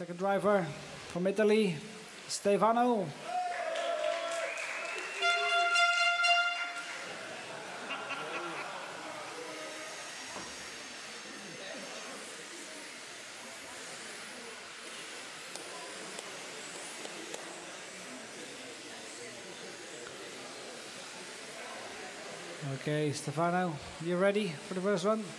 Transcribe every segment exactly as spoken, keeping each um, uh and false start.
Second driver from Italy, Stefano. Okay, Stefano, you ready for the first one?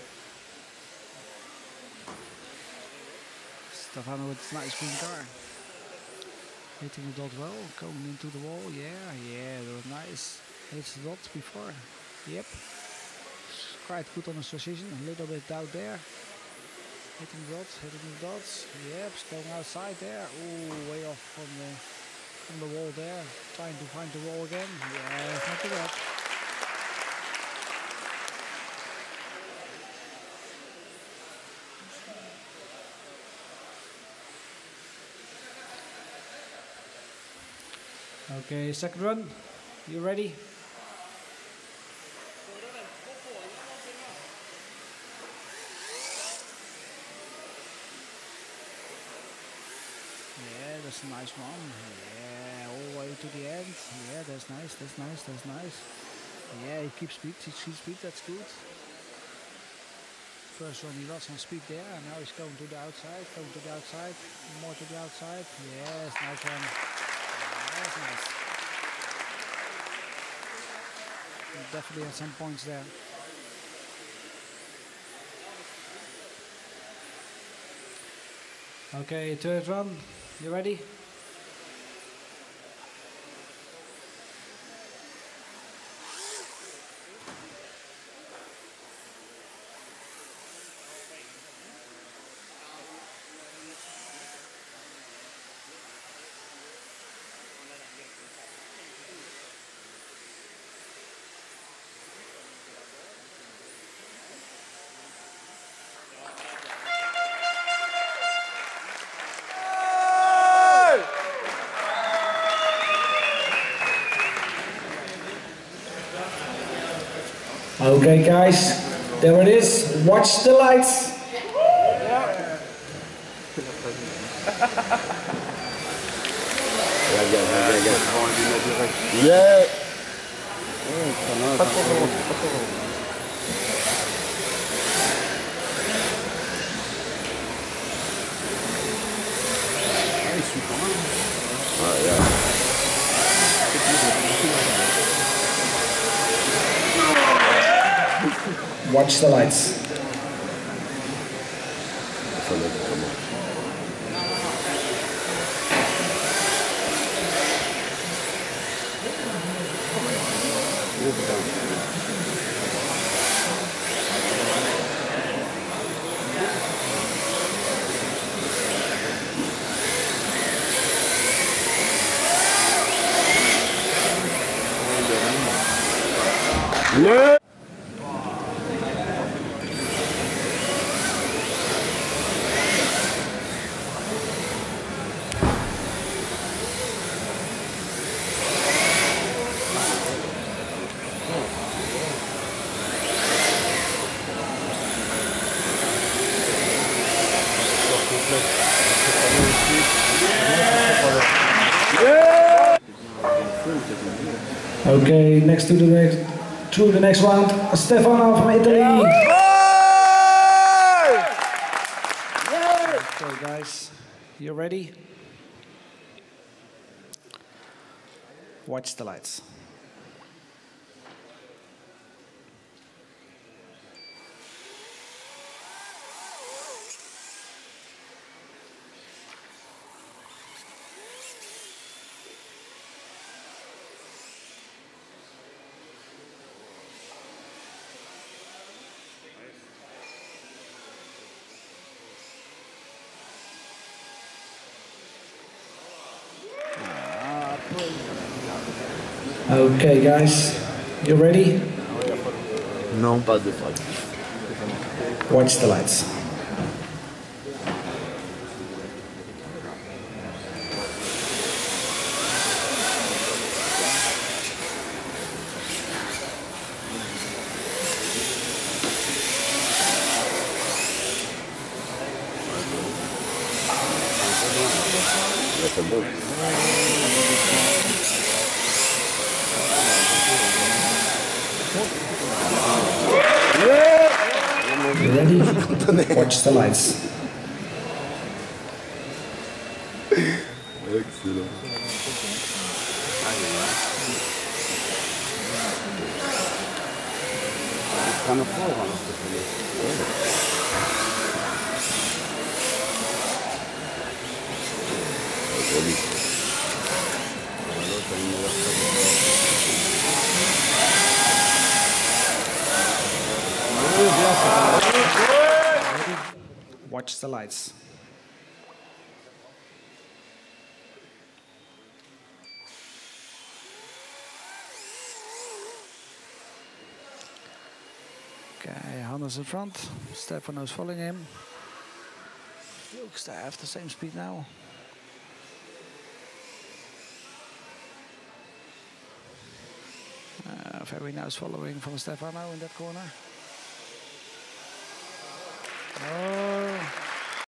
Stefano with his nice green car. Hitting the dot well, going into the wall. Yeah, yeah, that was nice. Hits the dot before. Yep. Quite good on his precision. A little bit out there. Hitting the dots, hitting the dots. Yep, going outside there. Ooh, way off from the from the wall there. Trying to find the wall again. Yeah, it's not too bad. Okay, second run. You ready? Yeah, that's a nice one. Yeah, all the way to the end. Yeah, that's nice, that's nice, that's nice. Yeah, he keeps speed, he keeps speed, that's good. First one he lost some speed there, and now he's going to the outside, going to the outside, more to the outside. Yes, nice one. That's nice. He definitely had some points there. Okay, third run. You ready? Okay guys, there it is, watch the lights. Yeah. Watch the lights. Yeah. Okay, next to the next to the next round, Stefano from Italy. Okay guys, you ready? Watch the lights. Okay guys, you ready? Non, pas de faute. Watch the lights. That's a boat. Ready? Watch the lights. Excellent. Kan er voorgaan op de verlies. Watch the lights. Okay, Hannes in front. Stefano's following him. Looks to have the same speed now. Uh, very nice following from Stefano in that corner.